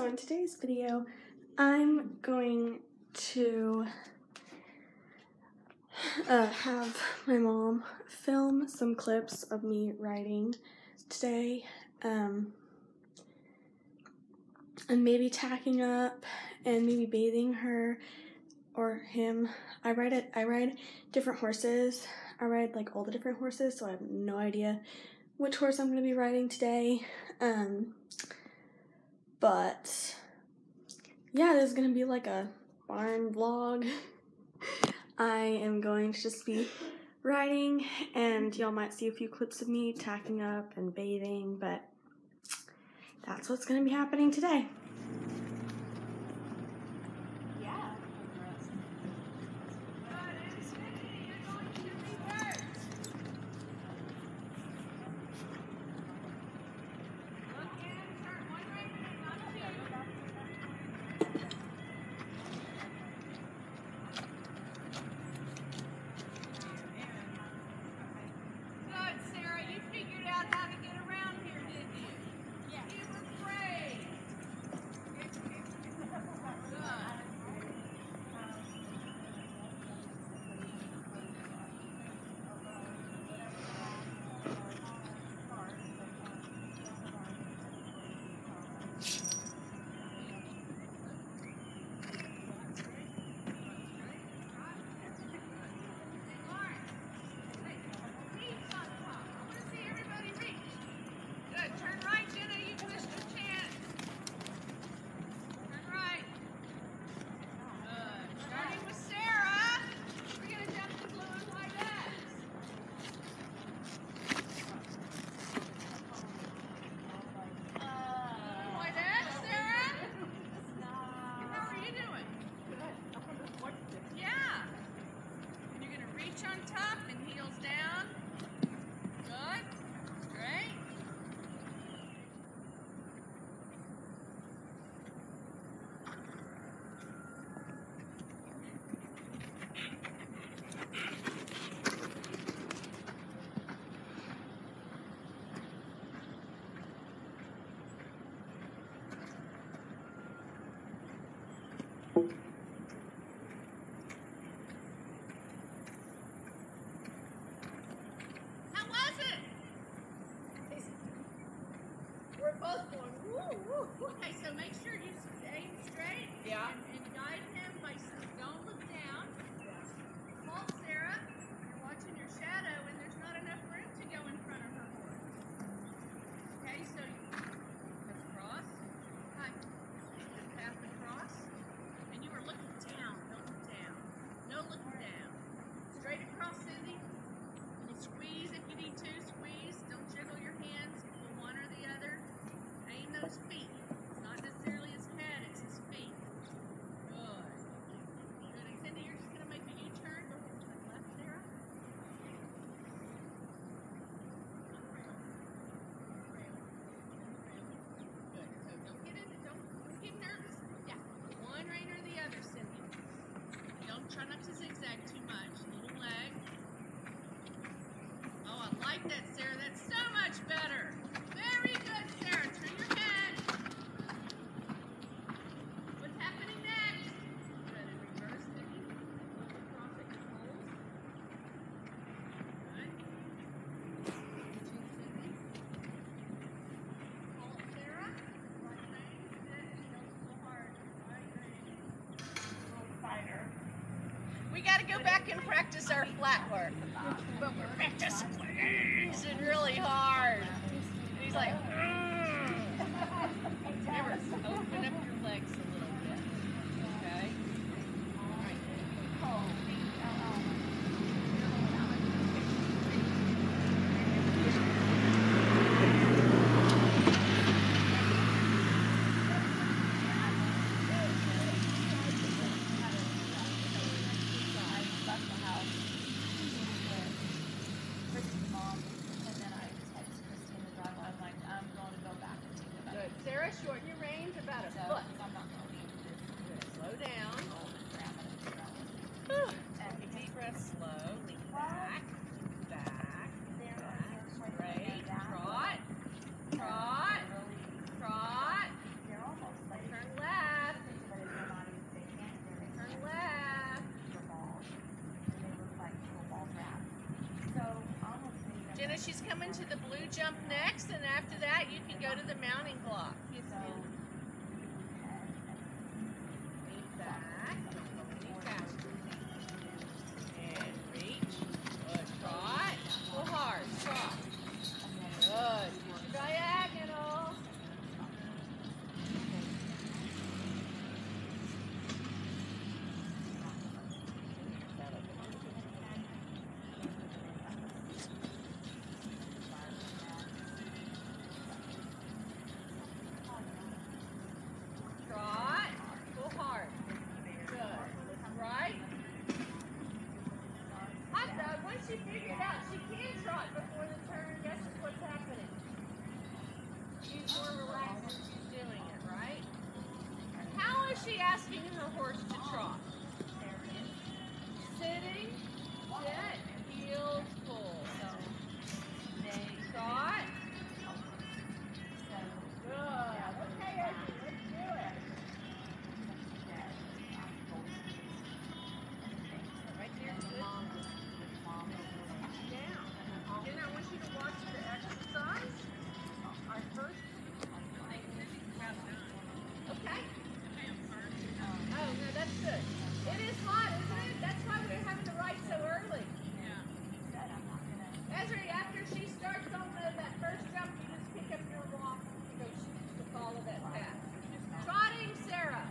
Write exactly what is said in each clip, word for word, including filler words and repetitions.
So in today's video, I'm going to uh, have my mom film some clips of me writing today, um, and maybe tacking up and maybe bathing her or him. I ride it. I ride different horses. I ride like all the different horses, so I have no idea which horse I'm going to be riding today. Um, but yeah, this is going to be like a barn vlog. I am going to just be riding, and y'all might see a few clips of me tacking up and bathing, but that's what's going to be happening today. On top and heels down. Good. Great. Both going woo, woo, woo. Okay, so make sure you aim straight. Yeah. And, and guide him by don't look down. Yeah. Hold Sarah. You're watching your shadow, and there's not enough room to go in front of her horse. Okay, so let's cross. Hi. Just path across. And you are looking down. Don't look down. No looking down. Straight across, Cindy. And you squeeze if you need to. Squeeze. Don't jiggle your hands. Pull one or the other. Aim those feet. It's not necessarily his head, it's his feet. Good. Good. And Cindy, you're just going to make a U-turn. Go ahead and turn left, Sarah. Good. So don't get in, don't, don't get nervous. Yeah. One rein or the other, Cindy. Don't try not to zigzag too much. Little leg. Oh, I like that, Sarah. That's so much better. Very good, Sarah. Turn your head. What's happening next? Good. In reverse, Cindy. Look across at your holes. Good. Chin, Cindy. Hold, Sarah. Right rein. Sit. Don't so hard. Right rein. A little tighter. We got to go back and practice our flat work. But we're practicing squeezing really hard. He's like, mm. Remember, open up your legs a little bit. Okay? All right. Mom, and then I text Christine the drive. I'm like, I'm going to You know, she's coming to the blue jump next, and after that, you can go to the mounting block. Yes, ma'am. Lean back. Don't go any faster. And reach. Good. Trot. Pull hard. Trot. Good. Use your diagonal. Trot. Pull hard. Good. Lift right. Hot dog, once she figured out she can trot before the turn, guess what's happening? She's more relaxed when she's doing it, right? How is she asking her horse to trot? Sitting, sit, heels pull. Trot. Good. Okay, Ezra, let's do it. Right there, good. Down. Then I want you to watch the exercise. Our first. Okay. Oh, no, that's good. It is hot, isn't it? That's why we're having to ride so early. Ezra, after she starts on the, that first jump, you just pick up your rock and go shoot to follow that path. Trotting, Sarah.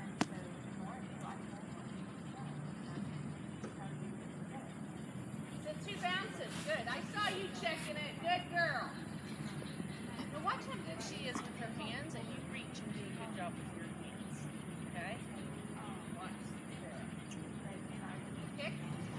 So two bounces. Good. I saw you checking it. Good girl. Now watch how good she is with her hands, and you reach and do a good job with your hands. Okay? Watch. Sarah. Kick.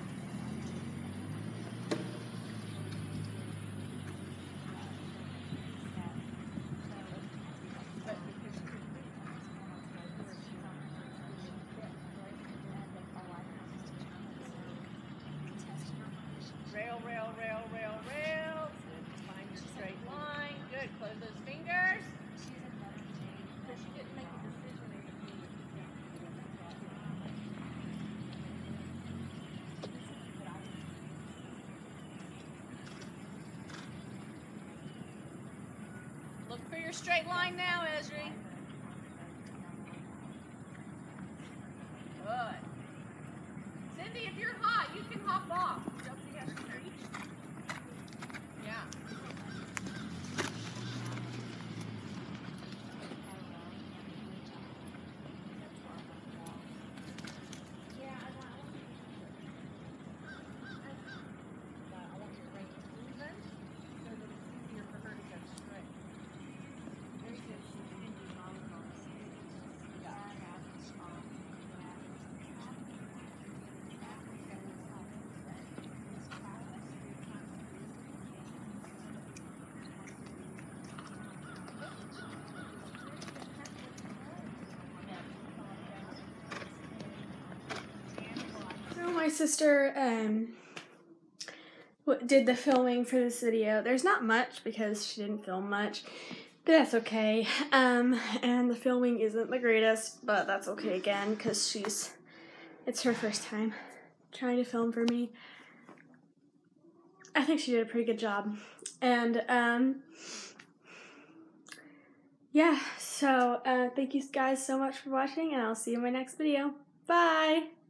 Rail, rail, rail, rail, rail. Good. Find your straight line. Good. Close those fingers. So she didn't make a decision. Look for your straight line now, Ezri. Good. Cindy, if you're hot, you can hop off. Don't you have to reach? Yeah. Yeah, I want, I want I want your reins even so that it's easier for her to go straight. Very good. So my sister um w- did the filming for this video. There's not much because she didn't film much, but that's okay. Um, and the filming isn't the greatest, but that's okay again because she's it's her first time trying to film for me. I think she did a pretty good job, and um, yeah. So uh, thank you guys so much for watching, and I'll see you in my next video. Bye.